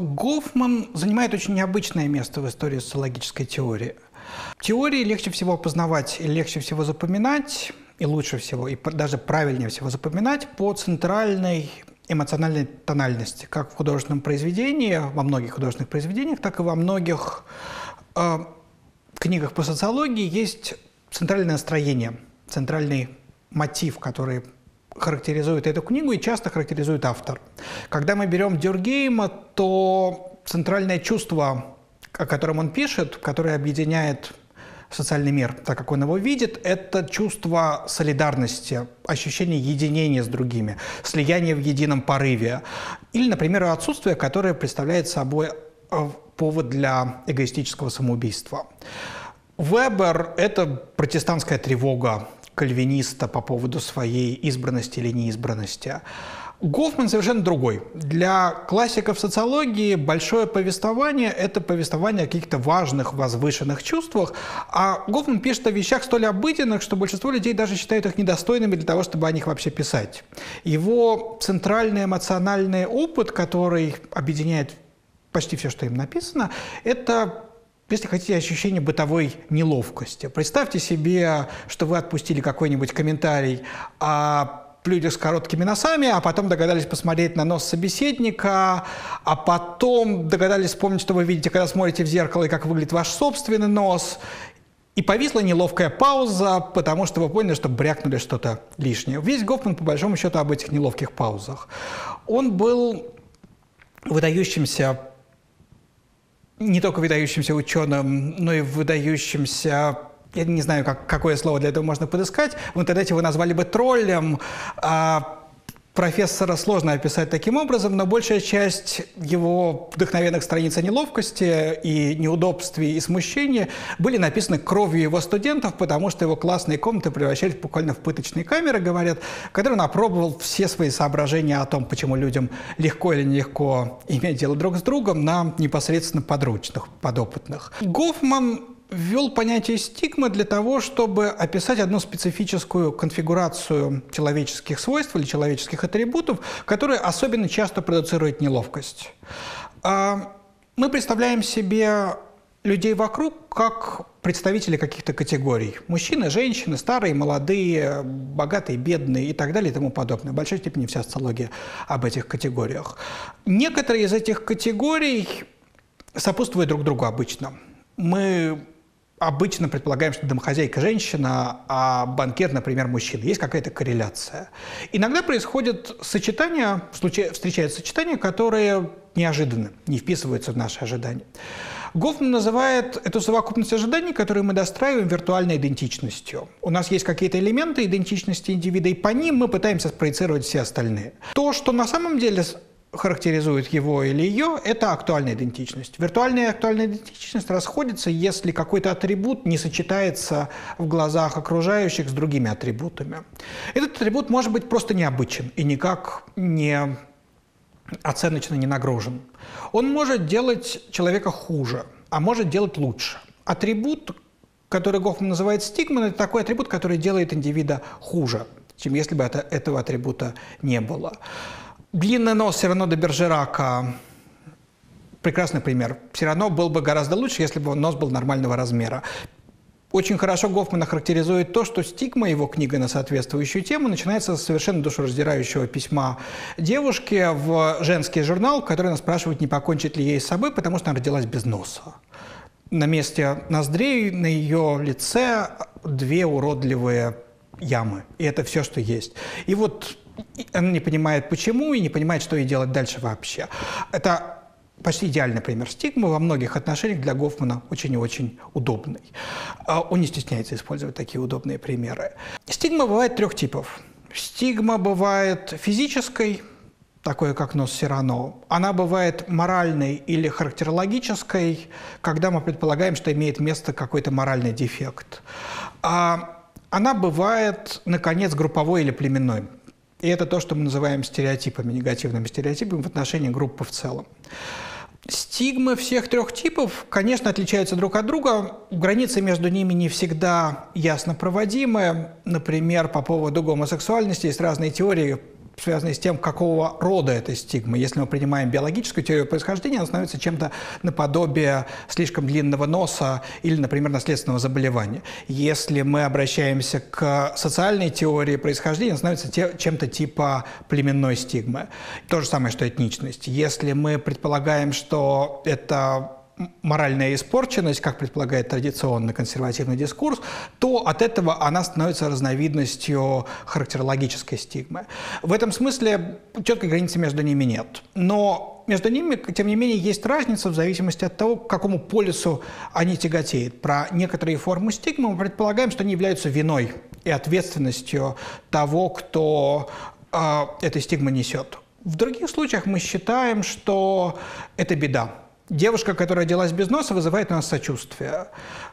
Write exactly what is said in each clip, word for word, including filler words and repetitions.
Гофман занимает очень необычное место в истории социологической теории. Теории легче всего познавать и легче всего запоминать, и лучше всего, и даже правильнее всего запоминать по центральной эмоциональной тональности, как в художественном произведении, во многих художественных произведениях, так и во многих э, книгах по социологии есть центральное настроение, центральный мотив, который характеризует эту книгу и часто характеризует автор. Когда мы берем Дюркгейма, то центральное чувство, о котором он пишет, которое объединяет социальный мир, так как он его видит, это чувство солидарности, ощущение единения с другими, слияние в едином порыве. Или, например, отсутствие, которое представляет собой повод для эгоистического самоубийства. Вебер – это протестантская тревога кальвиниста по поводу своей избранности или неизбранности. Гофман совершенно другой. Для классиков социологии большое повествование – это повествование о каких-то важных, возвышенных чувствах, а Гофман пишет о вещах столь обыденных, что большинство людей даже считают их недостойными для того, чтобы о них вообще писать. Его центральный эмоциональный опыт, который объединяет почти все, что им написано, это, если хотите, ощущение бытовой неловкости. Представьте себе, что вы отпустили какой-нибудь комментарий о людях с короткими носами, а потом догадались посмотреть на нос собеседника, а потом догадались вспомнить, что вы видите, когда смотрите в зеркало, и как выглядит ваш собственный нос. И повисла неловкая пауза, потому что вы поняли, что брякнули что-то лишнее. Весь Гофман, по большому счету, об этих неловких паузах. Он был выдающимся, не только выдающимся ученым, но и выдающимся, я не знаю, как, какое слово для этого можно подыскать. В интернете вы назвали бы троллем. А профессора сложно описать таким образом, но большая часть его вдохновенных страниц о неловкости и неудобстве и смущении были написаны кровью его студентов, потому что его классные комнаты превращались буквально в пыточные камеры, говорят, в которых он опробовал все свои соображения о том, почему людям легко или нелегко иметь дело друг с другом, на непосредственно подручных, подопытных. Гофман ввел понятие стигмы для того, чтобы описать одну специфическую конфигурацию человеческих свойств или человеческих атрибутов, которые особенно часто продуцируют неловкость. Мы представляем себе людей вокруг как представители каких-то категорий. Мужчины, женщины, старые, молодые, богатые, бедные и так далее и тому подобное. В большой степени вся социология об этих категориях. Некоторые из этих категорий сопутствуют друг другу обычно. Мы обычно предполагаем, что домохозяйка – женщина, а банкир, например, мужчина. Есть какая-то корреляция. Иногда происходит сочетание, встречаются сочетания, которые неожиданны, не вписываются в наши ожидания. Гофман называет эту совокупность ожиданий, которые мы достраиваем, виртуальной идентичностью. У нас есть какие-то элементы идентичности индивида, и по ним мы пытаемся спроецировать все остальные. То, что на самом деле характеризует его или ее, это актуальная идентичность. Виртуальная и актуальная идентичность расходятся, если какой-то атрибут не сочетается в глазах окружающих с другими атрибутами. Этот атрибут может быть просто необычен и никак не оценочно не нагружен. Он может делать человека хуже, а может делать лучше. Атрибут, который Гофман называет стигмой, это такой атрибут, который делает индивида хуже, чем если бы это, этого атрибута не было. Длинный нос Сирано де Бержерака – прекрасный пример. Все равно был бы гораздо лучше, если бы нос был нормального размера. Очень хорошо Гофман характеризует то, что стигма, его книга на соответствующую тему, начинается с совершенно душераздирающего письма девушки в женский журнал, в котором она спрашивает, не покончит ли ей с собой, потому что она родилась без носа. На месте ноздрей на ее лице две уродливые ямы. И это все, что есть. И вот она не понимает, почему, и не понимает, что ей делать дальше вообще. Это почти идеальный пример стигмы, во многих отношениях для Гофмана очень и очень удобный. Он не стесняется использовать такие удобные примеры. Стигма бывает трех типов. Стигма бывает физической, такое как нос Сирано. Она бывает моральной или характерологической, когда мы предполагаем, что имеет место какой-то моральный дефект. Она бывает, наконец, групповой или племенной. И это то, что мы называем стереотипами, негативными стереотипами в отношении группы в целом. Стигмы всех трех типов, конечно, отличаются друг от друга. Границы между ними не всегда ясно проводимы. Например, по поводу гомосексуальности есть разные теории, связанные с тем, какого рода эта стигма. Если мы принимаем биологическую теорию происхождения, она становится чем-то наподобие слишком длинного носа или, например, наследственного заболевания. Если мы обращаемся к социальной теории происхождения, она становится чем-то типа племенной стигмы. То же самое, что этничность. Если мы предполагаем, что это моральная испорченность, как предполагает традиционный консервативный дискурс, то от этого она становится разновидностью характерологической стигмы. В этом смысле четкой границы между ними нет. Но между ними, тем не менее, есть разница в зависимости от того, к какому полюсу они тяготеют. Про некоторые формы стигмы мы предполагаем, что они являются виной и ответственностью того, кто э, эту стигму несет. В других случаях мы считаем, что это беда. Девушка, которая родилась без носа, вызывает у нас сочувствие.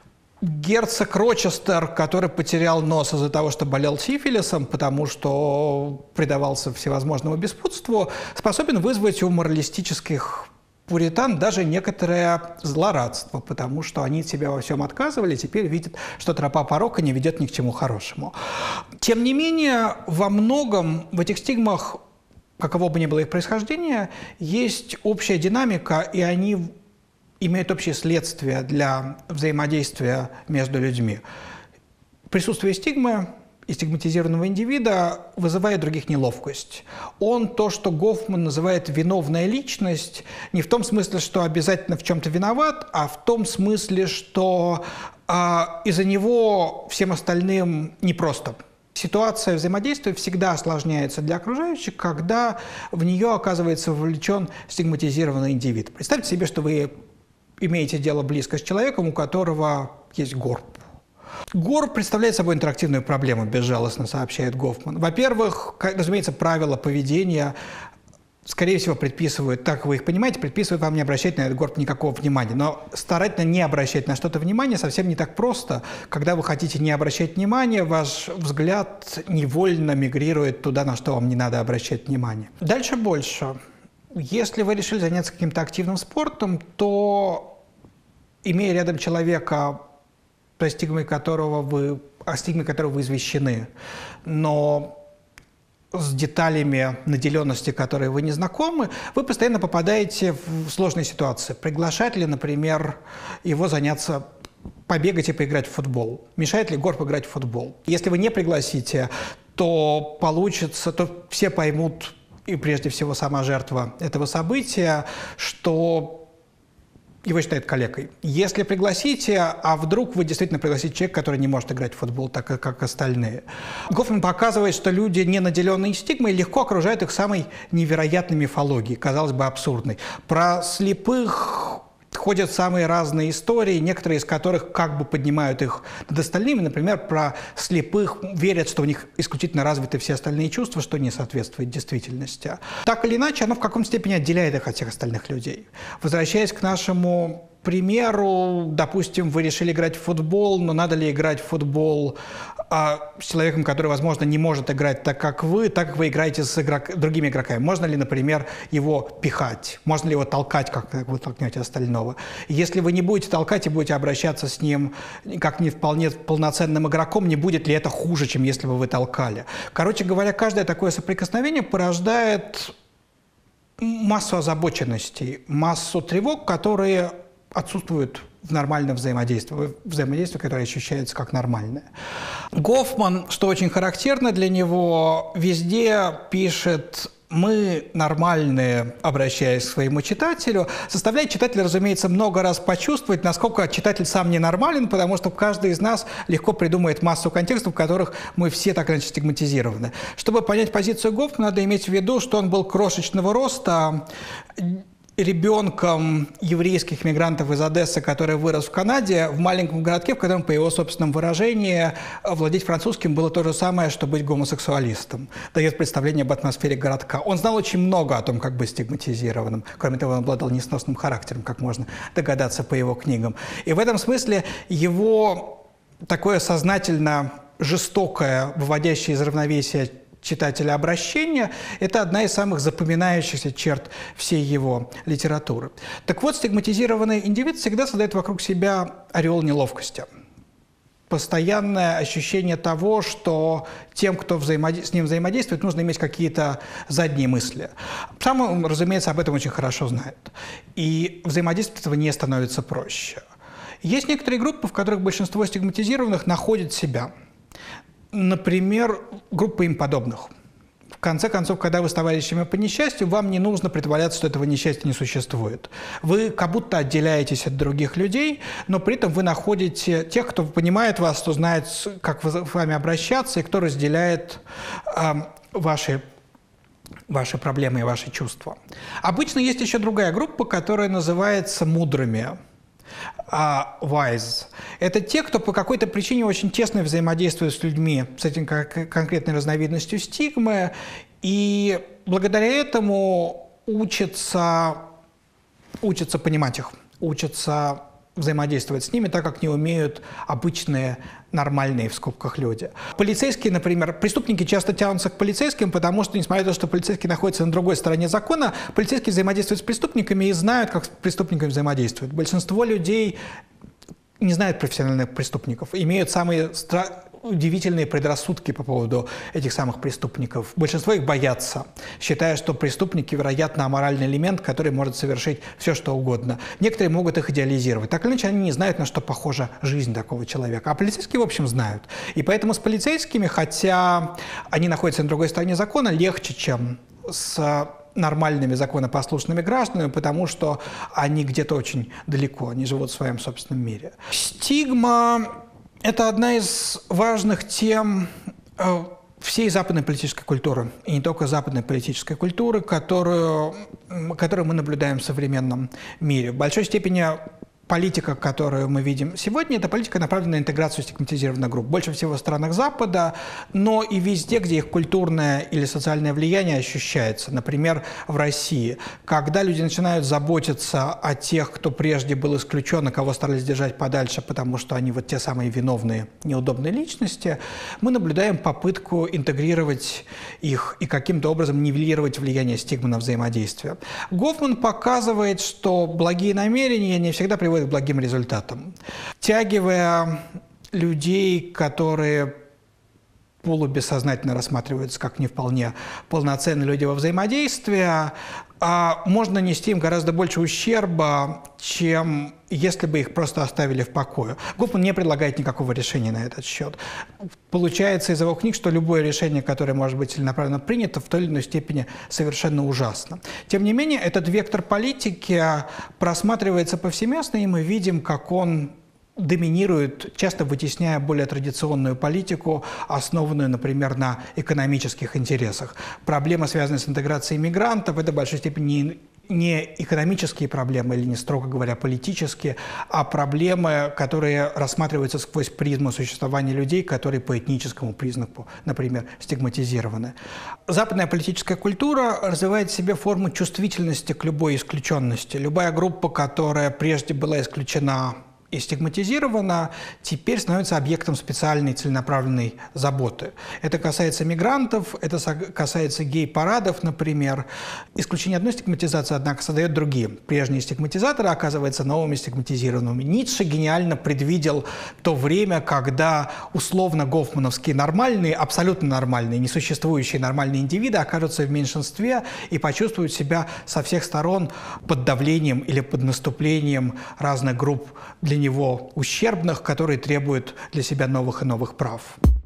Герцог Рочестер, который потерял нос из-за того, что болел сифилисом, потому что предавался всевозможному беспутству, способен вызвать у моралистических пуритан даже некоторое злорадство, потому что они от себя во всем отказывали, теперь видят, что тропа порока не ведет ни к чему хорошему. Тем не менее, во многом в этих стигмах, каково бы ни было их происхождение, есть общая динамика, и они имеют общие следствия для взаимодействия между людьми. Присутствие стигмы и стигматизированного индивида вызывает других неловкость. Он то, что Гофман называет виновная личность, не в том смысле, что обязательно в чем-то виноват, а в том смысле, что э, из-за него всем остальным непросто. Ситуация взаимодействия всегда осложняется для окружающих, когда в нее оказывается вовлечен стигматизированный индивид. Представьте себе, что вы имеете дело близко с человеком, у которого есть горб. Горб представляет собой интерактивную проблему, безжалостно сообщает Гофман. Во-первых, разумеется, правила поведения, скорее всего, предписывают, так вы их понимаете, предписывают вам не обращать на этот горб никакого внимания. Но старательно не обращать на что-то внимание совсем не так просто. Когда вы хотите не обращать внимания, ваш взгляд невольно мигрирует туда, на что вам не надо обращать внимание. Дальше больше. Если вы решили заняться каким-то активным спортом, то, имея рядом человека, о стигме которого вы, о стигме которого вы извещены, но с деталями наделенности, которые вы не знакомы, вы постоянно попадаете в сложные ситуации. Приглашать ли, например, его заняться, побегать и поиграть в футбол? Мешает ли горб играть в футбол? Если вы не пригласите, то получится, то все поймут, и прежде всего сама жертва этого события, что его считают калекой. Если пригласите, а вдруг вы действительно пригласите человека, который не может играть в футбол так, как остальные. Гофман показывает, что люди, не наделенные стигмой, легко окружают их самой невероятной мифологией, казалось бы, абсурдной. Про слепых ходят самые разные истории, некоторые из которых как бы поднимают их над остальными. Например, про слепых верят, что у них исключительно развиты все остальные чувства, что не соответствует действительности. Так или иначе, оно в каком-то степени отделяет их от всех остальных людей. Возвращаясь к нашему примеру, допустим, вы решили играть в футбол, но надо ли играть в футбол а, с человеком, который, возможно, не может играть так, как вы, так как вы играете с игрок... другими игроками? Можно ли, например, его пихать? Можно ли его толкать, как вы толкнете остального? Если вы не будете толкать и будете обращаться с ним как не вполне полноценным игроком, не будет ли это хуже, чем если бы вы толкали? Короче говоря, каждое такое соприкосновение порождает массу озабоченностей, массу тревог, которые отсутствуют в нормальном взаимодействии, взаимодействие, которое ощущается как нормальное. Гофман, что очень характерно для него, везде пишет «мы нормальные», обращаясь к своему читателю, заставляет читателя, разумеется, много раз почувствовать, насколько читатель сам ненормален, потому что каждый из нас легко придумает массу контекстов, в которых мы все так или иначе стигматизированы. Чтобы понять позицию Гофмана, надо иметь в виду, что он был крошечного роста, ребенком еврейских мигрантов из Одессы, который вырос в Канаде, в маленьком городке, в котором, по его собственному выражению, владеть французским было то же самое, что быть гомосексуалистом. Дает представление об атмосфере городка. Он знал очень много о том, как быть стигматизированным. Кроме того, он обладал несносным характером, как можно догадаться по его книгам. И в этом смысле его такое сознательно жестокое, выводящее из равновесия читателя обращения – это одна из самых запоминающихся черт всей его литературы. Так вот, стигматизированный индивид всегда создает вокруг себя ореол неловкости. постоянное ощущение того, что тем, кто взаимоди... с ним взаимодействует, нужно иметь какие-то задние мысли. Сам он, разумеется, об этом очень хорошо знает. И взаимодействовать этого не становится проще. Есть некоторые группы, в которых большинство стигматизированных находят себя. Например, группа им подобных. В конце концов, когда вы с товарищами по несчастью, вам не нужно притворяться, что этого несчастья не существует. Вы как будто отделяетесь от других людей, но при этом вы находите тех, кто понимает вас, кто знает, как с вами обращаться, и кто разделяет э, ваши, ваши проблемы и ваши чувства. Обычно есть еще другая группа, которая называется мудрыми. Uh, wise. Это те, кто по какой-то причине очень тесно взаимодействует с людьми с этим конкретной разновидностью стигмы, и благодаря этому учатся, учатся понимать их, учатся взаимодействовать с ними так, как не умеют обычные, нормальные, в скобках, люди. Полицейские, например, преступники часто тянутся к полицейским, потому что, несмотря на то, что полицейские находятся на другой стороне закона, полицейские взаимодействуют с преступниками и знают, как с преступниками взаимодействуют. Большинство людей не знают профессиональных преступников, имеют самые стра... удивительные предрассудки по поводу этих самых преступников. Большинство их боятся, считая, что преступники, вероятно, аморальный элемент, который может совершить все, что угодно. Некоторые могут их идеализировать. Так или иначе, они не знают, на что похожа жизнь такого человека. А полицейские, в общем, знают. И поэтому с полицейскими, хотя они находятся на другой стороне закона, легче, чем с нормальными законопослушными гражданами, потому что они где-то очень далеко, они живут в своем собственном мире. Стигма – это одна из важных тем э, всей западной политической культуры, и не только западной политической культуры, которую, которую мы наблюдаем в современном мире. В большой степени политика, которую мы видим сегодня, это политика, направленная на интеграцию стигматизированных групп. Больше всего в странах Запада, но и везде, где их культурное или социальное влияние ощущается. Например, в России. Когда люди начинают заботиться о тех, кто прежде был исключен, и кого старались держать подальше, потому что они вот те самые виновные, неудобные личности, мы наблюдаем попытку интегрировать их и каким-то образом нивелировать влияние стигмы на взаимодействие. Гофман показывает, что благие намерения не всегда приводят к благим результатам. Втягивая людей, которые полубессознательно рассматриваются как не вполне полноценные люди во взаимодействии, а можно нанести им гораздо больше ущерба, чем если бы их просто оставили в покое. Гофман не предлагает никакого решения на этот счет. Получается из его книг, что любое решение, которое может быть целенаправленно принято, в той или иной степени совершенно ужасно. Тем не менее, этот вектор политики просматривается повсеместно, и мы видим, как он доминирует, часто вытесняя более традиционную политику, основанную, например, на экономических интересах. Проблема, связанная с интеграцией мигрантов, это в большой степени не экономические проблемы, или не, строго говоря, политические, а проблемы, которые рассматриваются сквозь призму существования людей, которые по этническому признаку, например, стигматизированы. Западная политическая культура развивает в себе форму чувствительности к любой исключенности. Любая группа, которая прежде была исключена и стигматизирована, теперь становится объектом специальной целенаправленной заботы. Это касается мигрантов, это касается гей-парадов, например. Исключение одной стигматизации, однако, создает другие. Прежние стигматизаторы оказываются новыми стигматизированными. Ницше гениально предвидел то время, когда условно-гофмановские нормальные, абсолютно нормальные, несуществующие нормальные индивиды окажутся в меньшинстве и почувствуют себя со всех сторон под давлением или под наступлением разных групп для него ущербных, которые требуют для себя новых и новых прав.